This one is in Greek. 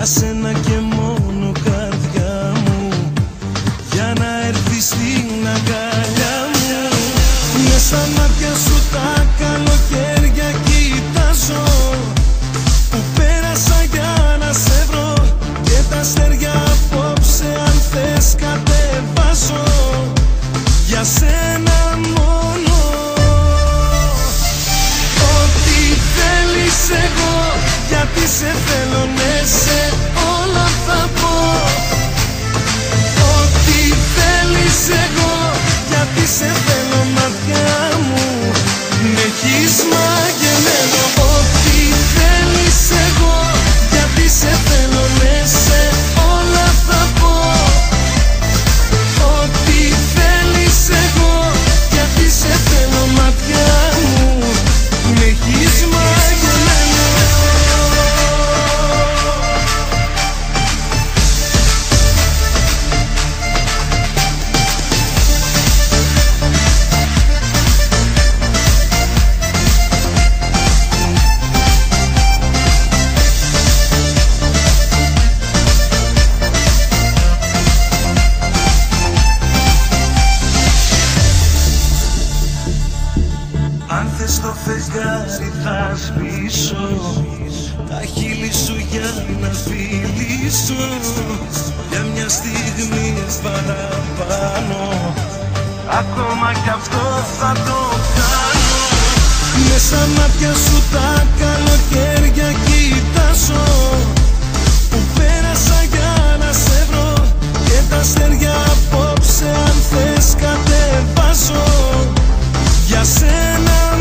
Για σένα και μόνο καρδιά μου, για να έρθεις στην αγκαλιά μου. Μες στα μάτια σου τα καλοκαίρια κοιτάζω, που πέρασα για να σε βρω, και τα αστέρια απόψε αν θες κατεβάζω, για σένα μόνο. Ό,τι θέλεις εγώ, γιατί σε θέλω, ναι, σε όλα θα πω. Ό,τι θέλεις εγώ, γιατί σε θέλω, μάτια μου, με έχεις μαγεμένο. Ό,τι θέλεις εγώ, γιατί σε θέλω, ναι, σε όλα θα πω. Ό,τι θέλεις εγώ, γιατί σε θέλω, μάτια μου, με έχεις μαγεμένο. Αν θες το φεγγάρι θα σβήσω τα χείλη σου για να φιλήσω, για μια στιγμή παραπάνω, ακόμα κι αυτό θα το κάνω. Μες στα μάτια σου τα καλοκαίρια κοιτάζω, που πέρασα για να σε βρω, και τα αστέρια απόψε αν θες κατεβάζω, για σένα